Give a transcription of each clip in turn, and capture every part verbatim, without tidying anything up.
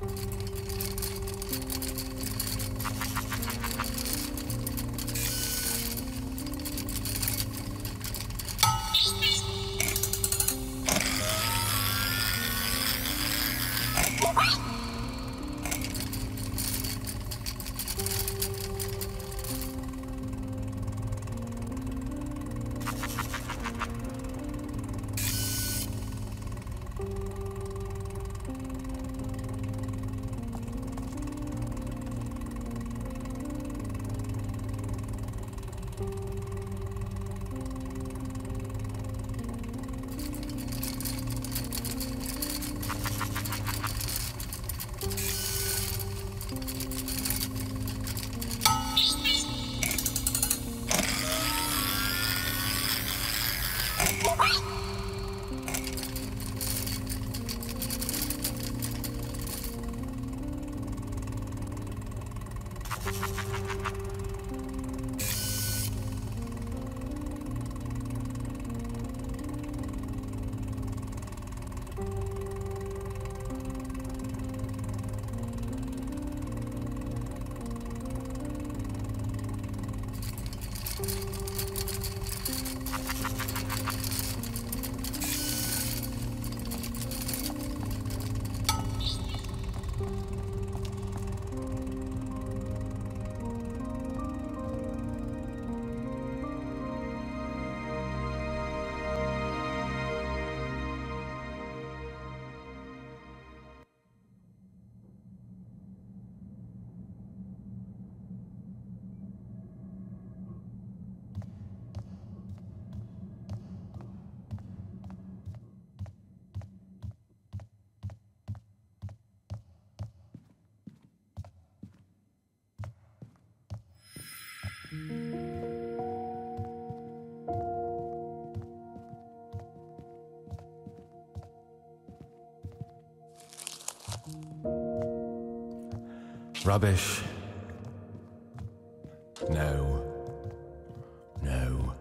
Rubbish. No. No.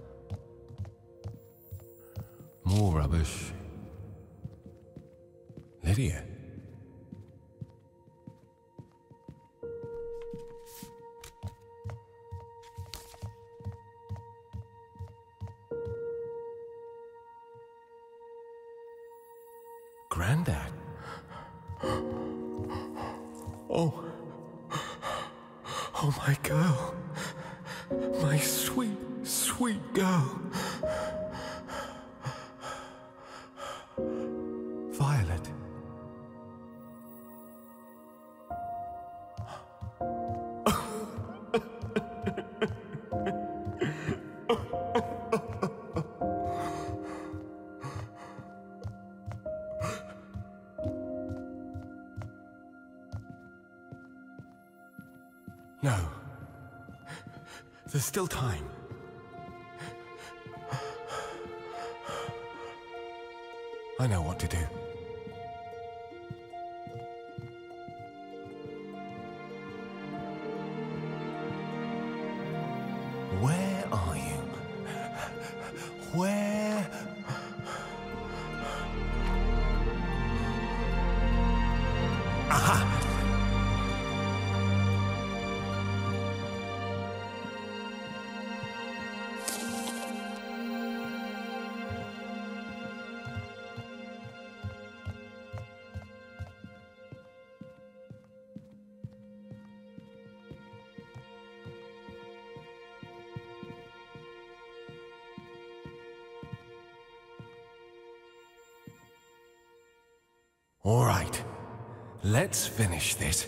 More rubbish. Lydia. Grandad. Oh. Oh, my girl. My sweet, sweet girl. Violet. No. There's still time. I know what to do. Where are you? Where? Aha! All right, let's finish this.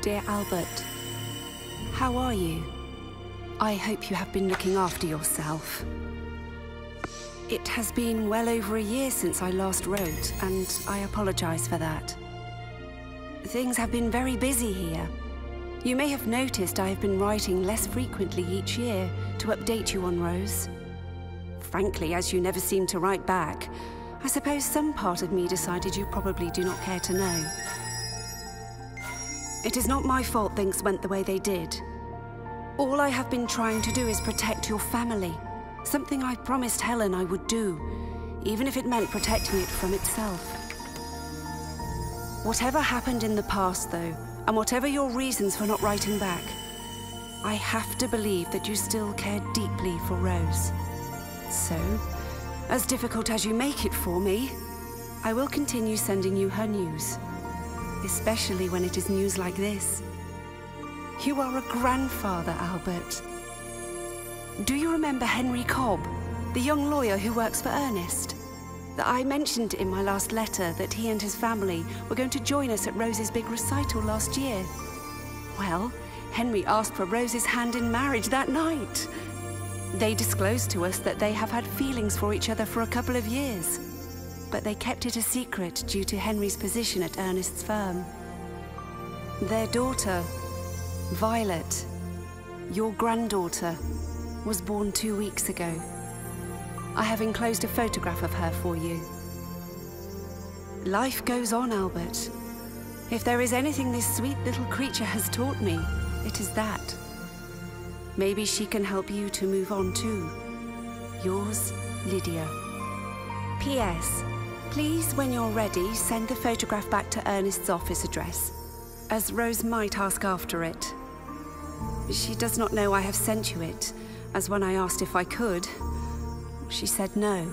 Dear Albert, how are you? I hope you have been looking after yourself. It has been well over a year since I last wrote, and I apologize for that. Things have been very busy here. You may have noticed I have been writing less frequently each year to update you on Rose. Frankly, as you never seem to write back, I suppose some part of me decided you probably do not care to know. It is not my fault things went the way they did. All I have been trying to do is protect your family, something I promised Helen I would do, even if it meant protecting it from itself. Whatever happened in the past, though, and whatever your reasons for not writing back, I have to believe that you still care deeply for Rose. So, as difficult as you make it for me, I will continue sending you her news, especially when it is news like this. You are a grandfather, Albert. Do you remember Henry Cobb, the young lawyer who works for Ernest? That I mentioned in my last letter that he and his family were going to join us at Rose's big recital last year. Well, Henry asked for Rose's hand in marriage that night. They disclosed to us that they have had feelings for each other for a couple of years, but they kept it a secret due to Henry's position at Ernest's firm. Their daughter, Violet, your granddaughter, was born two weeks ago. I have enclosed a photograph of her for you. Life goes on, Albert. If there is anything this sweet little creature has taught me, it is that. Maybe she can help you to move on too. Yours, Lydia. P S Please, when you're ready, send the photograph back to Ernest's office address, as Rose might ask after it. She does not know I have sent you it, as when I asked if I could, she said no.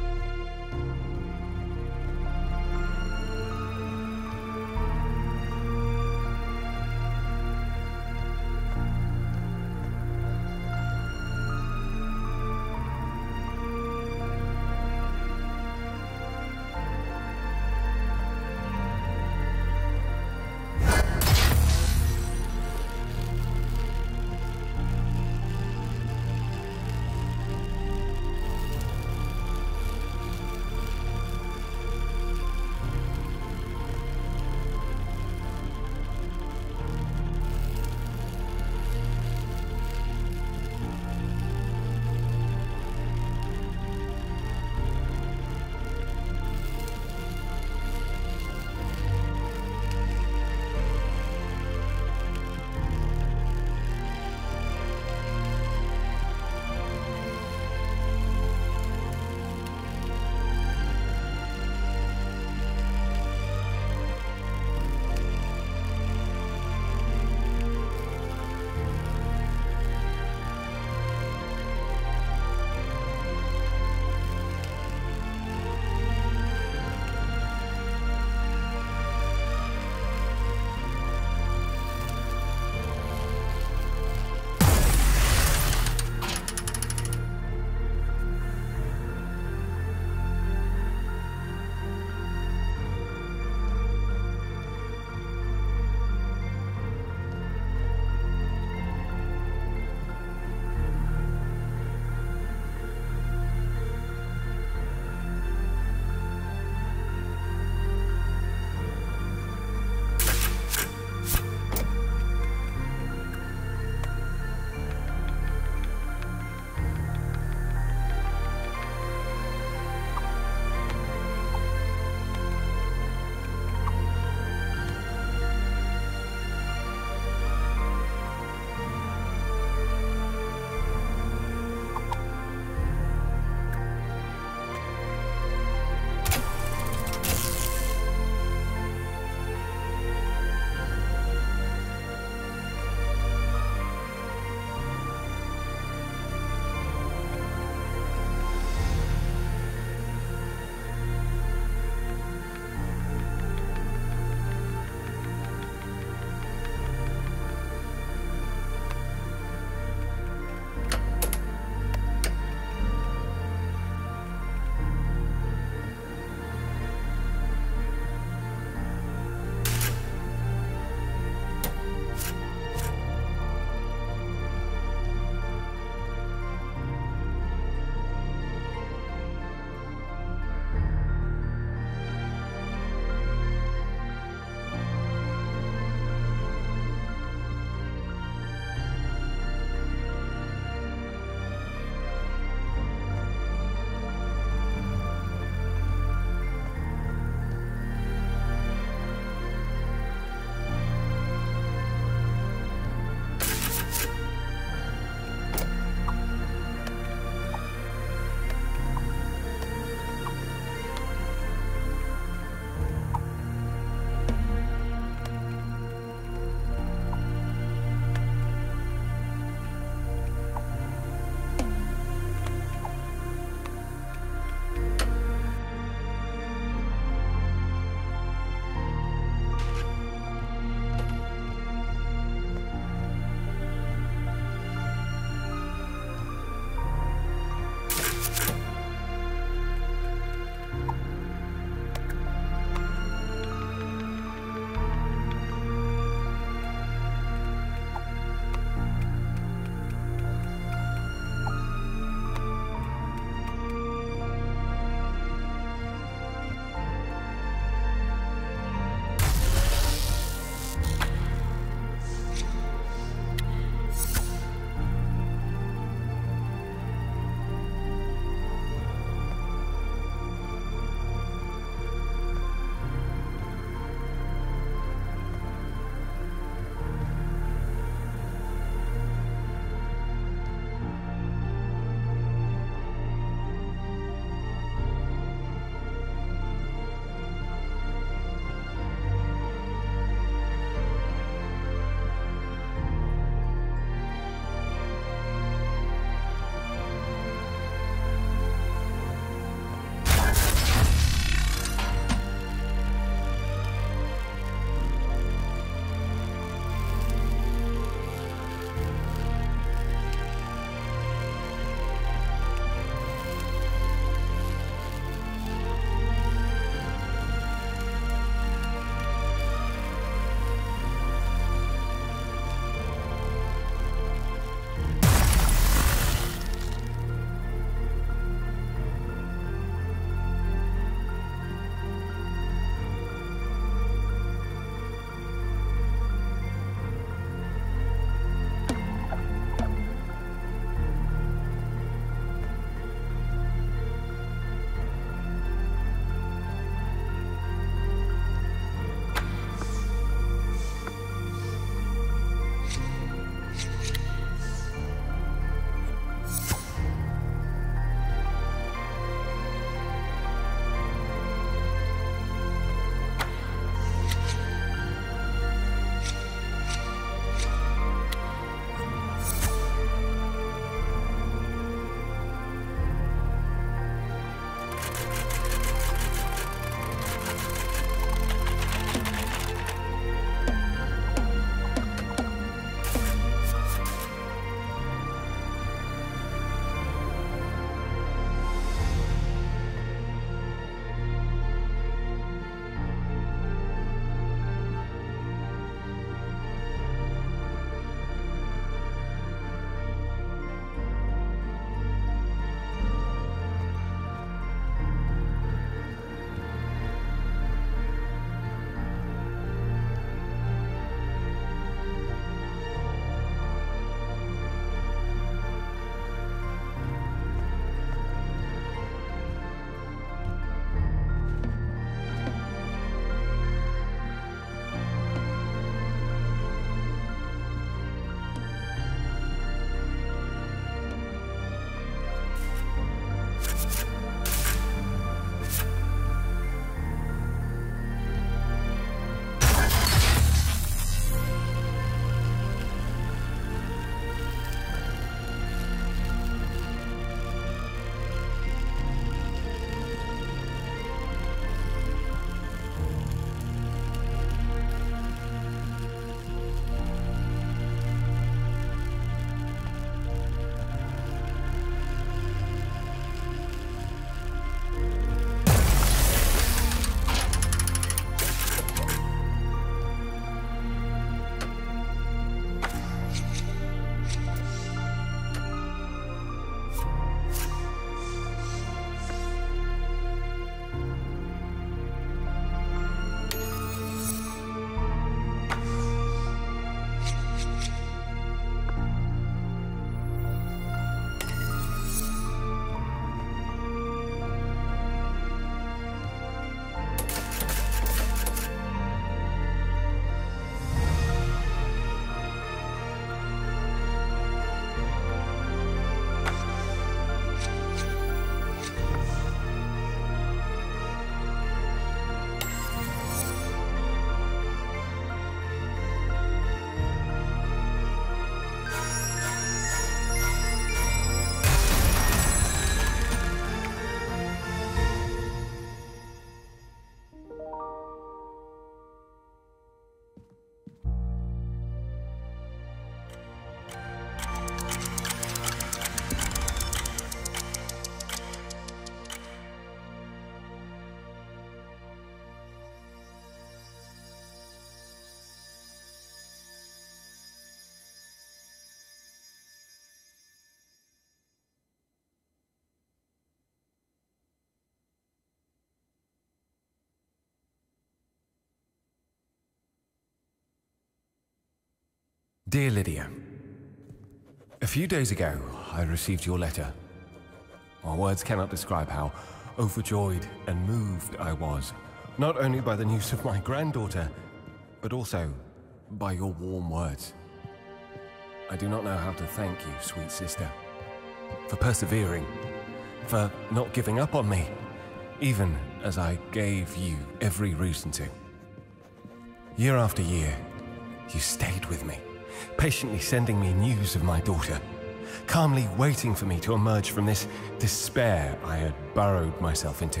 Dear Lydia, a few days ago I received your letter. My words cannot describe how overjoyed and moved I was, not only by the news of my granddaughter, but also by your warm words. I do not know how to thank you, sweet sister, for persevering, for not giving up on me, even as I gave you every reason to. Year after year, you stayed with me, patiently sending me news of my daughter, calmly waiting for me to emerge from this despair I had burrowed myself into.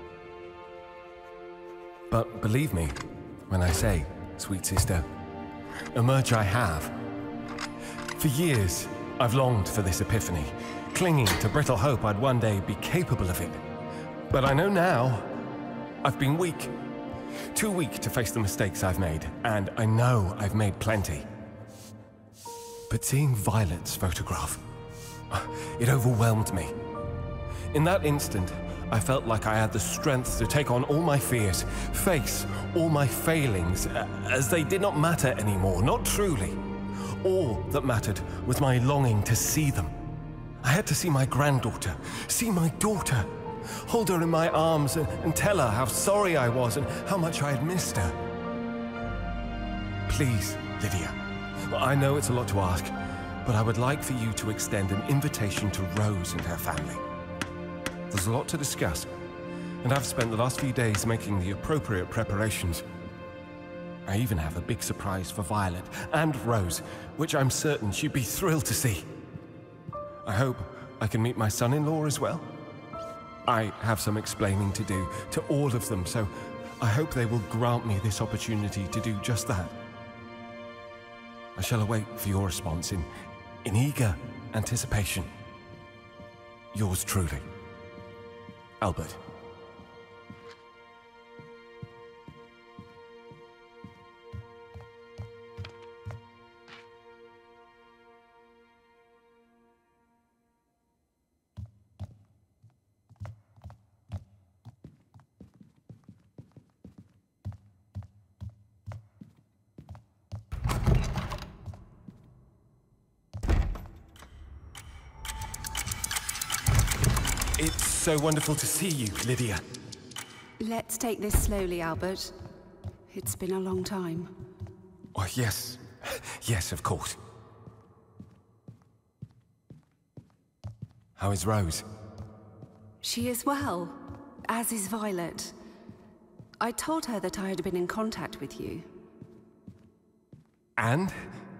But believe me when I say, sweet sister, emerge I have. For years, I've longed for this epiphany, clinging to brittle hope I'd one day be capable of it. But I know now, I've been weak. Too weak to face the mistakes I've made, and I know I've made plenty. But seeing Violet's photograph, it overwhelmed me. In that instant, I felt like I had the strength to take on all my fears, face all my failings, as they did not matter anymore, not truly. All that mattered was my longing to see them. I had to see my granddaughter, see my daughter, hold her in my arms and, and tell her how sorry I was and how much I had missed her. Please, Lydia, I know it's a lot to ask, but I would like for you to extend an invitation to Rose and her family. There's a lot to discuss, and I've spent the last few days making the appropriate preparations. I even have a big surprise for Violet and Rose, which I'm certain she'd be thrilled to see. I hope I can meet my son-in-law as well. I have some explaining to do to all of them, so I hope they will grant me this opportunity to do just that. I shall await for your response in, in eager anticipation. Yours truly, Albert. It's so wonderful to see you, Lydia. Let's take this slowly, Albert. It's been a long time. Oh, yes. Yes, of course. How is Rose? She is well, as is Violet. I told her that I had been in contact with you. And?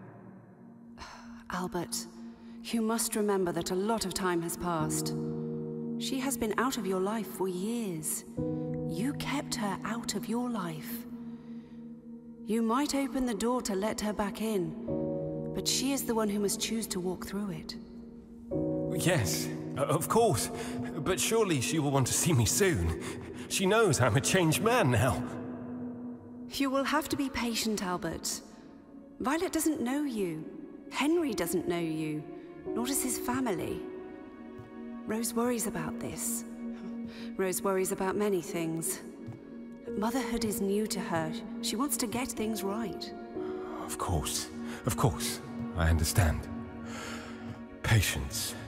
Albert, you must remember that a lot of time has passed. She has been out of your life for years. You kept her out of your life. You might open the door to let her back in, but she is the one who must choose to walk through it. Yes, of course. But surely she will want to see me soon. She knows I'm a changed man now. You will have to be patient, Albert. Violet doesn't know you. Henry doesn't know you, nor does his family. Rose worries about this. Rose worries about many things. Motherhood is new to her. She wants to get things right. Of course, of course. I understand. Patience.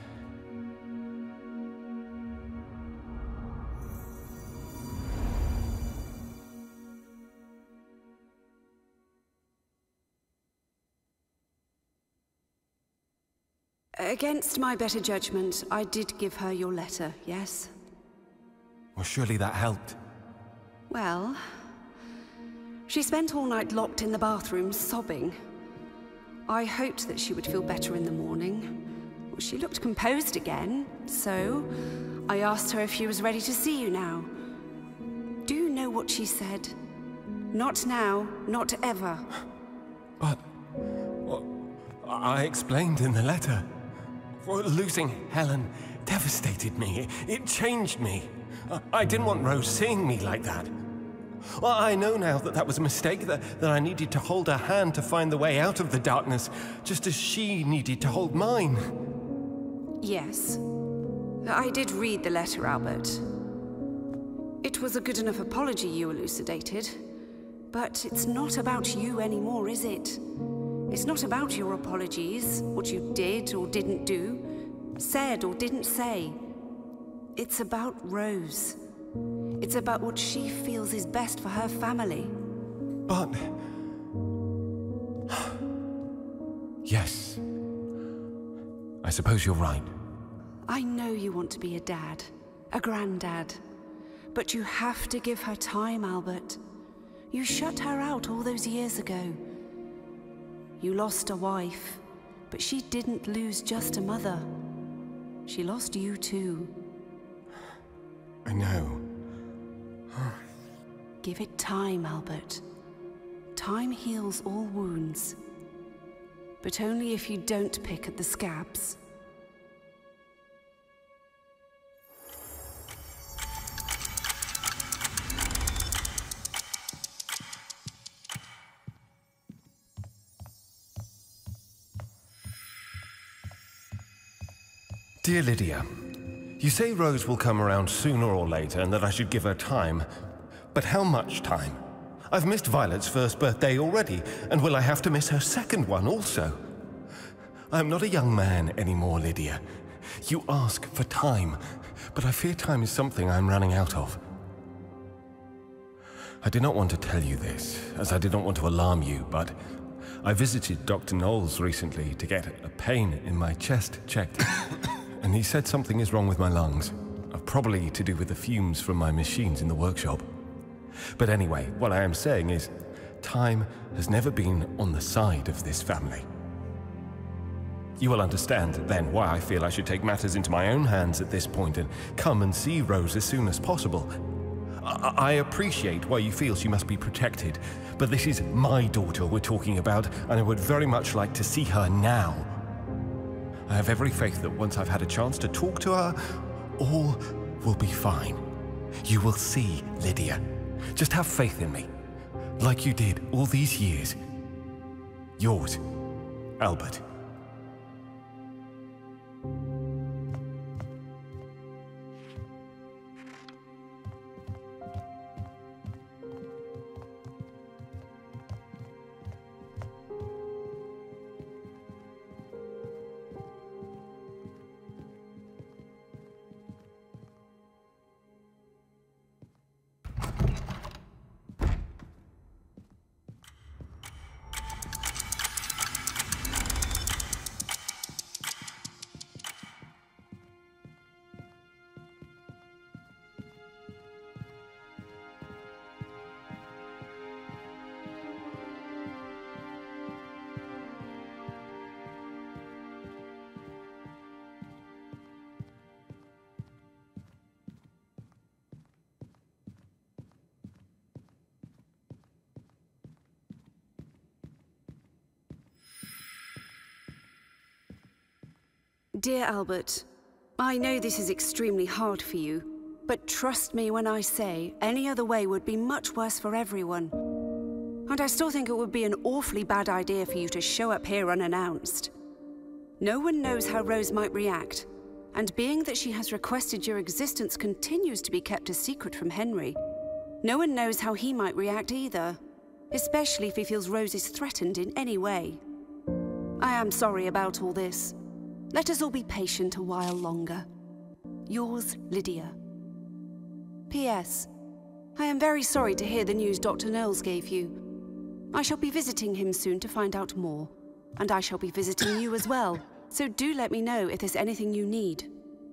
Against my better judgment, I did give her your letter, yes? Well, surely that helped. Well, she spent all night locked in the bathroom, sobbing. I hoped that she would feel better in the morning. Well, she looked composed again, so I asked her if she was ready to see you now. Do you know what she said? Not now, not ever. But... well, I explained in the letter. Well, losing Helen devastated me. It changed me. I didn't want Rose seeing me like that. Well, I know now that that was a mistake, that, that I needed to hold her hand to find the way out of the darkness, just as she needed to hold mine. Yes. I did read the letter, Albert. It was a good enough apology you elucidated. But it's not about you anymore, is it? It's not about your apologies, what you did or didn't do, said or didn't say. It's about Rose. It's about what she feels is best for her family. But... yes. I suppose you're right. I know you want to be a dad, a granddad. But you have to give her time, Albert. You shut her out all those years ago. You lost a wife, but she didn't lose just a mother. She lost you too. I know. Give it time, Albert. Time heals all wounds. But only if you don't pick at the scabs. Dear Lydia, you say Rose will come around sooner or later and that I should give her time. But how much time? I've missed Violet's first birthday already, and will I have to miss her second one also? I'm not a young man anymore, Lydia. You ask for time, but I fear time is something I'm running out of. I did not want to tell you this, as I did not want to alarm you, but I visited Doctor Knowles recently to get a pain in my chest checked, and he said something is wrong with my lungs, probably to do with the fumes from my machines in the workshop. But anyway, what I am saying is, time has never been on the side of this family. You will understand then why I feel I should take matters into my own hands at this point and come and see Rose as soon as possible. I, I appreciate why you feel she must be protected, but this is my daughter we're talking about, and I would very much like to see her now. I have every faith that once I've had a chance to talk to her, all will be fine. You will see, Lydia. Just have faith in me, like you did all these years. Yours, Albert. Dear Albert, I know this is extremely hard for you, but trust me when I say any other way would be much worse for everyone. And I still think it would be an awfully bad idea for you to show up here unannounced. No one knows how Rose might react, and being that she has requested your existence continues to be kept a secret from Henry, no one knows how he might react either, especially if he feels Rose is threatened in any way. I am sorry about all this. Let us all be patient a while longer. Yours, Lydia. P S I am very sorry to hear the news Doctor Knowles gave you. I shall be visiting him soon to find out more, and I shall be visiting you as well, so do let me know if there's anything you need.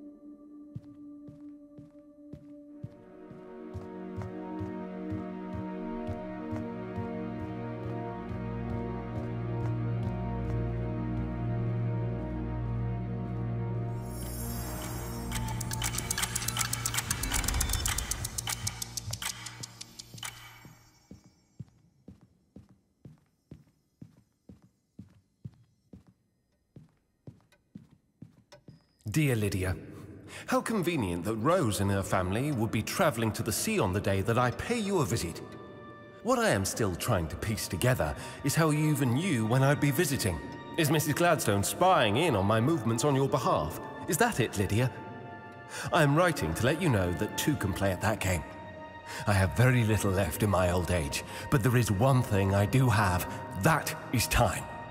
Dear Lydia, how convenient that Rose and her family would be traveling to the sea on the day that I pay you a visit. What I am still trying to piece together is how you even knew when I'd be visiting. Is Missus Gladstone spying in on my movements on your behalf? Is that it, Lydia? I am writing to let you know that two can play at that game. I have very little left in my old age, but there is one thing I do have. That is time.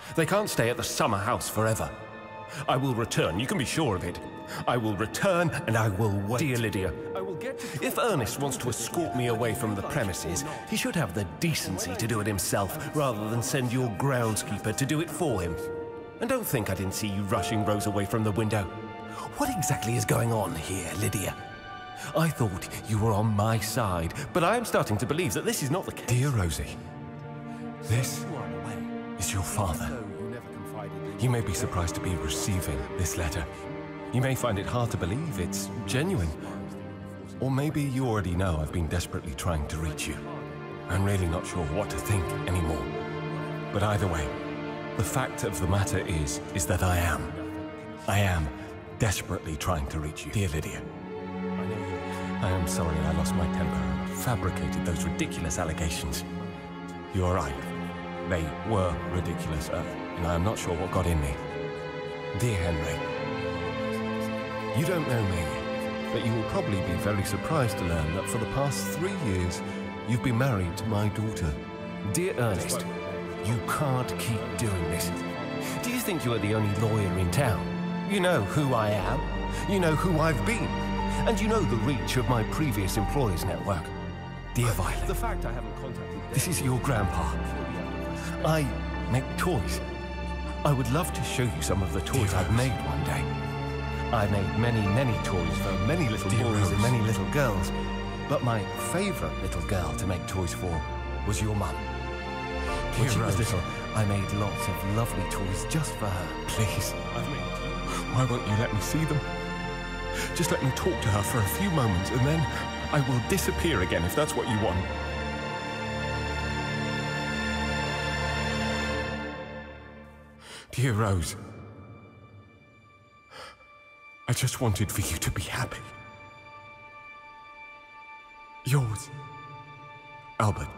They can't stay at the summer house forever. I will return, you can be sure of it. I will return and I will wait. Dear Lydia, I will get to if Ernest wants to escort me away from the premises, he should have the decency to do it himself rather than send your groundskeeper to do it for him. And don't think I didn't see you rushing Rose away from the window. What exactly is going on here, Lydia? I thought you were on my side, but I am starting to believe that this is not the case. Dear Rosie, this is your father. You may be surprised to be receiving this letter. You may find it hard to believe it's genuine. Or maybe you already know I've been desperately trying to reach you. I'm really not sure what to think anymore. But either way, the fact of the matter is, is that I am. I am desperately trying to reach you. Dear Lydia, I am sorry I lost my temper and fabricated those ridiculous allegations. You are right. They were ridiculous, uh, and I am not sure what got in me. Dear Henry, you don't know me, but you will probably be very surprised to learn that for the past three years, you've been married to my daughter. Dear Ernest, you can't keep doing this. Do you think you are the only lawyer in town? You know who I am, you know who I've been, and you know the reach of my previous employers' network. Dear Violet, the fact I haven't contacted this is your grandpa. I make toys. I would love to show you some of the toys I've made one day. I made many, many toys for many little Dear boys Rose. and many little girls, but my favorite little girl to make toys for was your mum. When she was little, I made lots of lovely toys just for her. Please, I've made why won't you let me see them? Just let me talk to her for a few moments, and then I will disappear again if that's what you want. Dear Rose, I just wanted for you to be happy. Yours, Albert.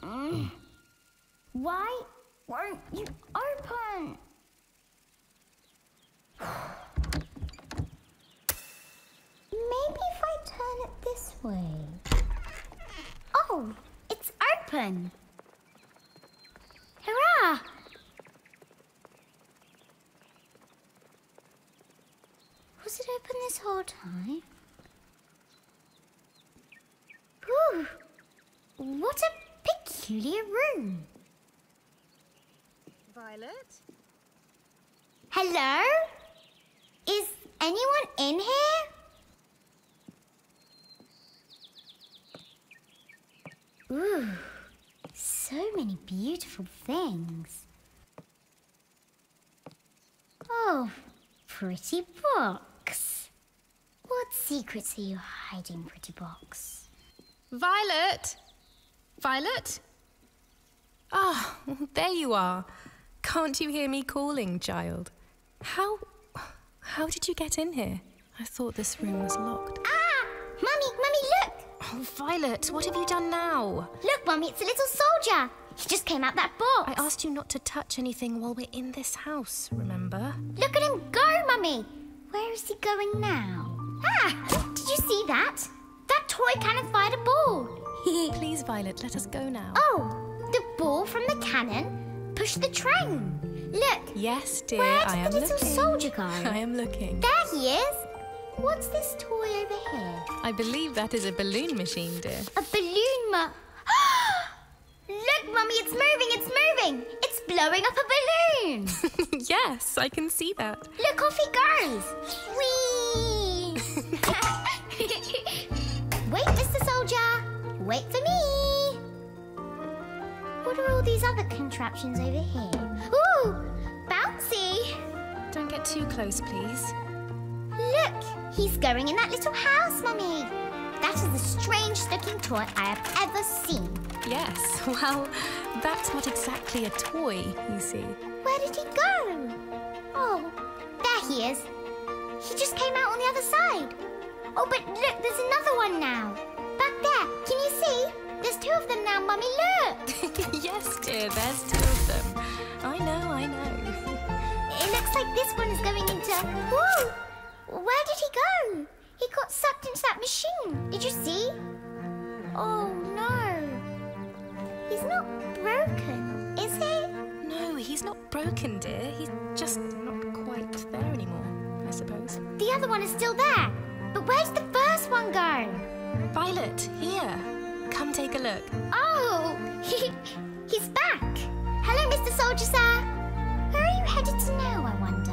Mm. Why won't you open? Maybe if I turn it this way. Oh, it's open. Hurrah! Was it open this whole time? Ooh, what a peculiar room. Violet? Hello? Is anyone in here? Ooh, so many beautiful things. Oh, pretty box. What secrets are you hiding, pretty box? Violet? Violet? Ah, oh, there you are. Can't you hear me calling, child? How... how did you get in here? I thought this room was locked. Ah! Mummy, Mummy, look! Oh, Violet, what have you done now? Look, Mummy, it's a little soldier. He just came out that box. I asked you not to touch anything while we're in this house, remember? Look at him go, Mummy. Where is he going now? Ah! Did you see that? That toy cannon fired a ball. Please, Violet, let us go now. Oh, the ball from the cannon pushed the train. Look. Yes, dear, Where did I am the little looking. soldier go? I am looking. There he is. What's this toy over here? I believe that is a balloon machine, dear. A balloon ma... Look, Mummy, it's moving, it's moving. It's blowing up a balloon. Yes, I can see that. Look, off he goes. Whee! Wait, Mister Soldier. Wait for me. What are all these other contraptions over here? Ooh, bouncy. Don't get too close, please. Look, he's going in that little house, Mummy. That is the strangest looking toy I have ever seen. Yes, well, that's not exactly a toy, you see. Where did he go? Oh, there he is. He just came out on the other side. Oh, but look, there's another one now. Back there, can you see? There's two of them now, Mummy, look. Yes, dear, there's two of them. I know, I know. It looks like this one is going into... Whoa! Where did he go? He got sucked into that machine. Did you see? Oh, no. He's not broken, is he? No, he's not broken, dear. He's just not quite there anymore, I suppose. The other one is still there. But where's the first one go? Violet, here. Come take a look. Oh, he, he's back. Hello, Mister Soldier, sir. Where are you headed to now, I wonder?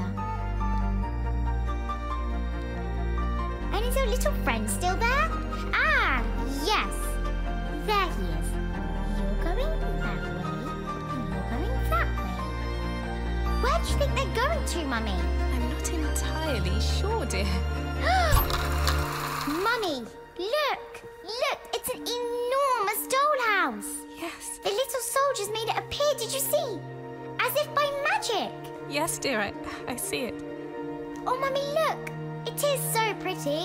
And is your little friend still there? Ah, yes. There he is. You're going that way, and you're going that way. Where do you think they're going to, Mummy? I'm not entirely sure, dear. Mummy, look! Look, it's an enormous dollhouse. Yes. The little soldiers made it appear, did you see? As if by magic. Yes, dear, I, I see it. Oh, Mummy, look! It is so pretty.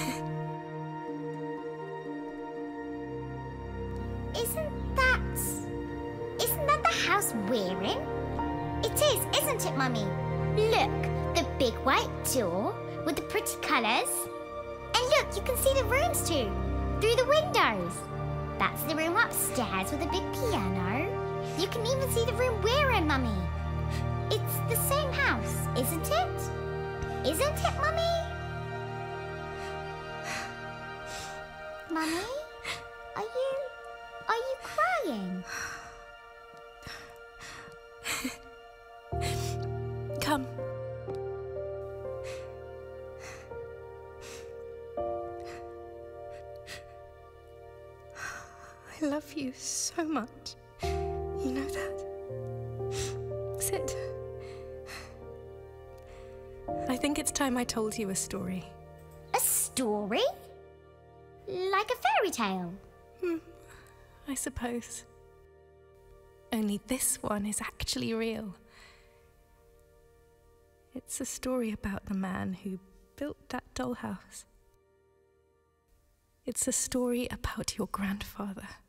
Isn't that... Isn't that the house we're in? It is, isn't it, Mummy? Look, the big white door with the pretty colours. And look, you can see the rooms too, through the windows. That's the room upstairs with a big piano. You can even see the room we're in, Mummy. It's the same house, isn't it? Isn't it, Mummy? Mummy? Are you... are you crying? Come. I love you so much. You know that? Sit. I think it's time I told you a story. A story? Like a fairy tale? Hmm, I suppose. Only this one is actually real. It's a story about the man who built that dollhouse. It's a story about your grandfather.